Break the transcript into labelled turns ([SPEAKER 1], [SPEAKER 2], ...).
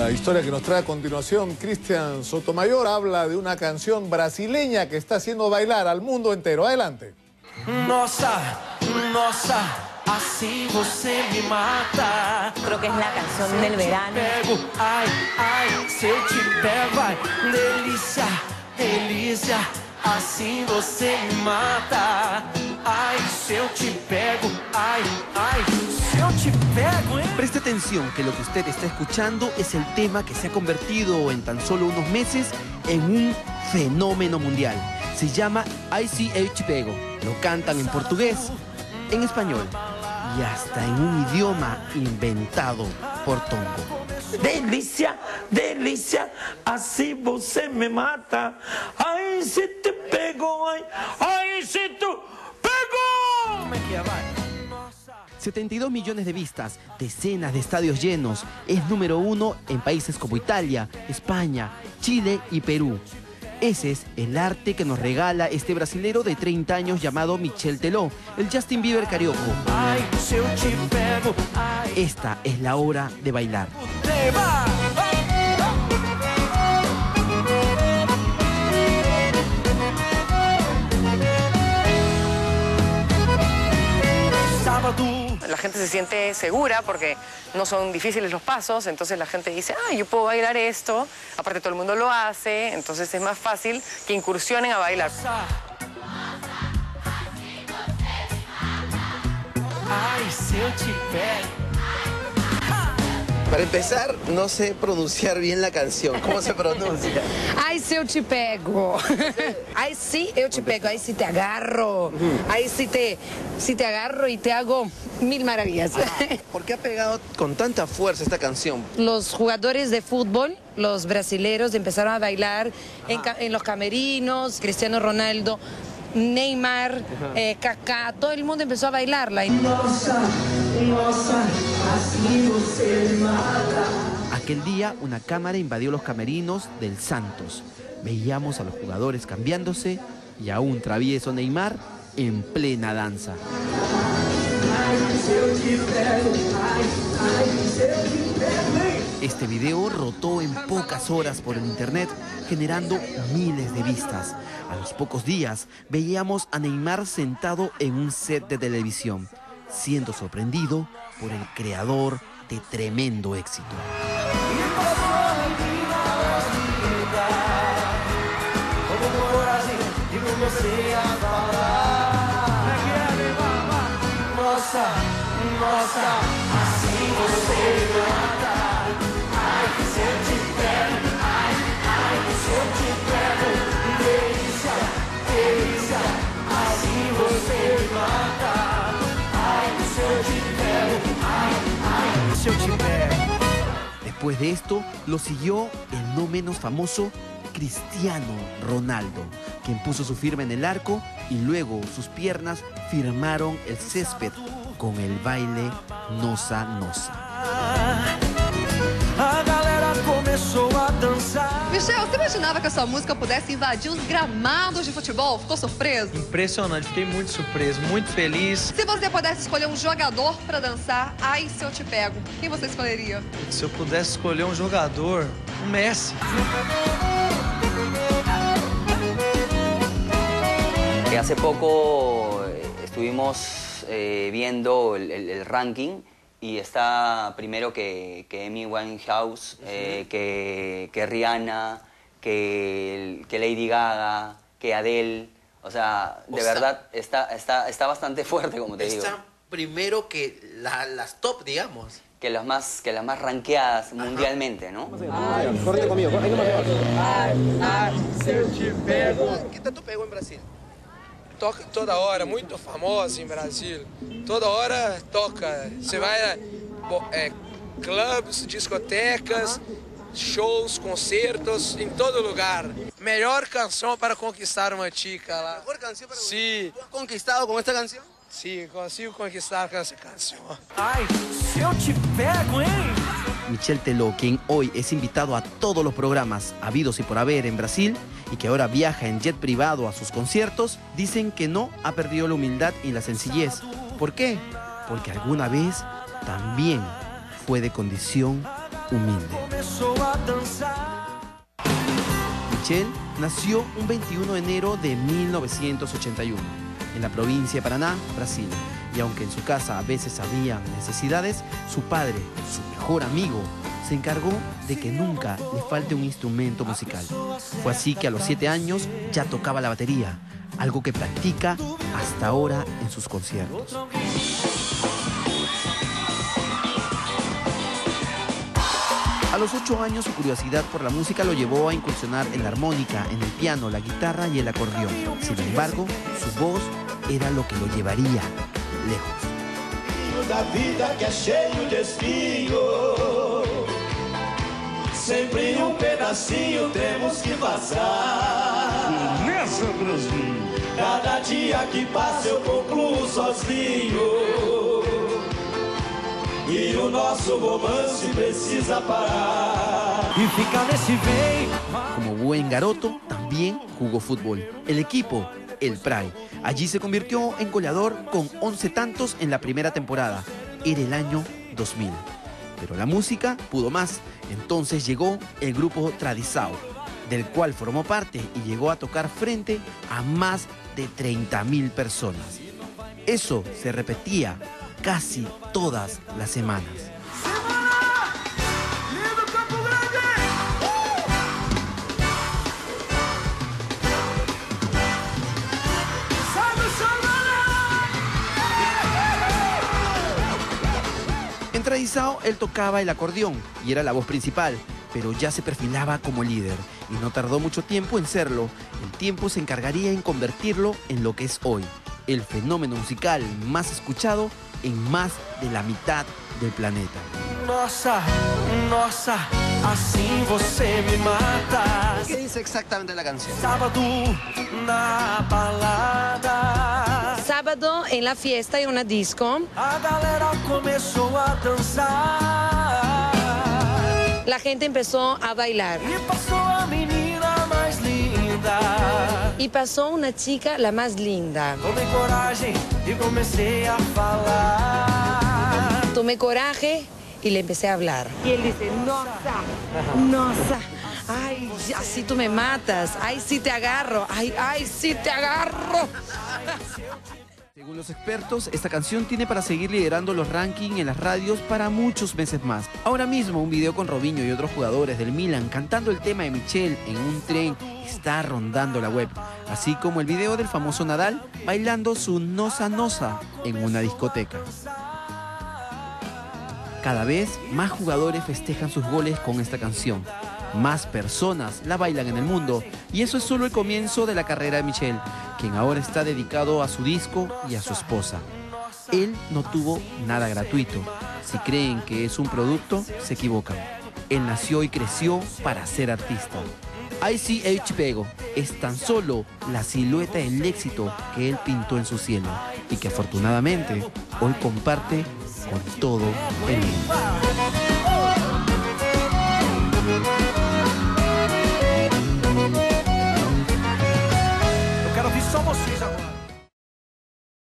[SPEAKER 1] La historia que nos trae a continuación Cristian Sotomayor habla de una canción brasileña que está haciendo bailar al mundo entero. Adelante.
[SPEAKER 2] Nossa, nossa, assim você me mata.
[SPEAKER 3] Creo que es la canción del verano.
[SPEAKER 2] Pego, ai, ai, se eu te pego, ai, delícia, delícia, assim você me mata. Ai, se eu te pego, ai, ai, se eu te pego, hein?
[SPEAKER 4] Preste atención que lo que usted está escuchando es el tema que se ha convertido en tan solo unos meses en un fenómeno mundial. Se llama Ai Se Eu Te Pego. Lo cantan en portugués, en español y hasta en un idioma inventado por Tongo.
[SPEAKER 2] Delícia, delícia, assim você me mata. Ai, se te pego, ai, ai, se tu pego. Como é que vai?
[SPEAKER 4] 72 millones de vistas, decenas de estadios llenos. Es número 1 en países como Italia, España, Chile y Perú. Ese es el arte que nos regala este brasilero de 30 años llamado Michel Teló, el Justin Bieber carioco. Esta es la hora de bailar.
[SPEAKER 5] La gente se siente segura porque no son difíciles los pasos, entonces la gente dice, ah, yo puedo bailar esto, aparte todo el mundo lo hace, entonces es más fácil que incursionen a bailar.
[SPEAKER 2] Ai, se eu te pego.
[SPEAKER 6] Para empezar, no sé pronunciar bien la canción. ¿Cómo se pronuncia?
[SPEAKER 7] Ai, se eu te pego. Ai, sí, eu te pego. Ai, si te agarro. Ai, si te agarro y te hago mil maravillas.
[SPEAKER 6] ¿Por qué ha pegado con tanta fuerza esta canción?
[SPEAKER 7] Los jugadores de fútbol, los brasileros, empezaron a bailar en los camerinos. Cristiano Ronaldo, Neymar, Kaká, todo el mundo empezó a bailarla.
[SPEAKER 2] Nossa, nossa, assim você me mata.
[SPEAKER 4] Aquel día una cámara invadió los camerinos del Santos. Veíamos a los jugadores cambiándose y a un travieso Neymar en plena danza. Este video rotó en pocas horas por el internet, generando miles de vistas. A los pocos días veíamos a Neymar sentado en un set de televisión, siendo sorprendido por el creador de tremendo éxito.
[SPEAKER 2] Nossa, nossa, assim você me mata. Ai, se eu te pego, ai, ai, se eu te pego. Delícia, delícia, assim você me mata. Ai, se eu te pego, ai, ai, se eu te pego.
[SPEAKER 4] Después de esto, lo siguió el no menos famoso Cristiano Ronaldo, quien puso su firma en el arco y luego sus piernas firmaron el césped con el baile Nossa Nossa.
[SPEAKER 2] A galera começou a dançar.
[SPEAKER 8] Michel, você imaginava que a sua música pudesse invadir os gramados de futebol? Ficou surpreso?
[SPEAKER 9] Impressionante, fiquei muito surpreso, muito feliz.
[SPEAKER 8] Se você pudesse escolher um jogador para dançar Ai, Se Eu Te Pego, quem você escolheria?
[SPEAKER 9] Se eu pudesse escolher um jogador, o Messi.
[SPEAKER 10] Hace poco estuvimos viendo el ranking y está primero que Amy Winehouse, que Rihanna, que Lady Gaga, que Adele. O sea, de verdad está bastante fuerte, como te digo.
[SPEAKER 6] Está primero que las top, digamos.
[SPEAKER 10] Que las más rankeadas mundialmente, ¿no?
[SPEAKER 6] Corre conmigo.
[SPEAKER 11] ¿Qué tanto pegó en Brasil? Toca toda hora, muito famosa em Brasil. Toda hora toca. Você vai a clubes, discotecas, shows, concertos, em todo lugar. Melhor canção para conquistar uma chica lá.
[SPEAKER 6] Mejor canción para
[SPEAKER 11] Sí.
[SPEAKER 6] ¿Tú has conquistado con esta canción?
[SPEAKER 11] Sí, consigo conquistar com essa canção.
[SPEAKER 2] Ai, se eu te pego, hein?
[SPEAKER 4] Michel Teló, quien hoy es invitado a todos los programas habidos y por haber en Brasil y que ahora viaja en jet privado a sus conciertos, dicen que no ha perdido la humildad y la sencillez. ¿Por qué? Porque alguna vez también fue de condición humilde. Michelle nació un 21 de enero de 1981 en la provincia de Paraná, Brasil. Y aunque en su casa a veces había necesidades, su padre, su mejor amigo, se encargó de que nunca le falte un instrumento musical. Fue así que a los 7 años ya tocaba la batería, algo que practica hasta ahora en sus conciertos. A los 8 años su curiosidad por la música lo llevó a incursionar en la armónica, en el piano, la guitarra y el acordeón. Sin embargo, su voz era lo que lo llevaría lejos.
[SPEAKER 2] Da vida que é cheio de espinho, sempre pedacinho temos que passar. Nessa, Brasil. Cada dia que passa eu concluo sozinho. E o nosso romance precisa parar.
[SPEAKER 4] Y fica nesse vem. Como buen garoto, también jugó fútbol. El equipo, el Prai. Allí se convirtió en goleador con 11 tantos en la primera temporada. Era el año 2000. Pero la música pudo más. Entonces llegó el grupo Tradição, del cual formó parte y llegó a tocar frente a más de 30.000 personas. Eso se repetía casi todas las semanas. En Tradição él tocaba el acordeón y era la voz principal, pero ya se perfilaba como líder y no tardó mucho tiempo en serlo. El tiempo se encargaría en convertirlo en lo que es hoy, el fenómeno musical más escuchado en más de la mitad del planeta.
[SPEAKER 2] Nossa, nossa, assim você me mata.
[SPEAKER 6] ¿Qué dice exactamente la canción?
[SPEAKER 2] Sábado na balada.
[SPEAKER 7] Sábado en la fiesta y una disco.
[SPEAKER 2] A galera começou a dançar.
[SPEAKER 7] La gente empezó a bailar.
[SPEAKER 2] E passou a menina mais linda.
[SPEAKER 7] Y pasó una chica la más linda.
[SPEAKER 2] Tomei coragem e comecei a falar.
[SPEAKER 7] Tomé coraje y le empecé a hablar. Y él dice, nossa, nossa, ay, así tú me matas, ay, sí te agarro, ay, ay, sí te agarro.
[SPEAKER 4] Según los expertos, esta canción tiene para seguir liderando los rankings en las radios para muchos meses más. Ahora mismo, un video con Robinho y otros jugadores del Milan cantando el tema de Michelle en un tren está rondando la web, así como el video del famoso Nadal bailando su Nossa Nossa en una discoteca. Cada vez más jugadores festejan sus goles con esta canción. Más personas la bailan en el mundo y eso es solo el comienzo de la carrera de Michelle, quien ahora está dedicado a su disco y a su esposa. Él no tuvo nada gratuito. Si creen que es un producto, se equivocan. Él nació y creció para ser artista. ICH es tan solo la silueta del éxito que él pintó en su cielo y que afortunadamente hoy comparte con todo el mundo.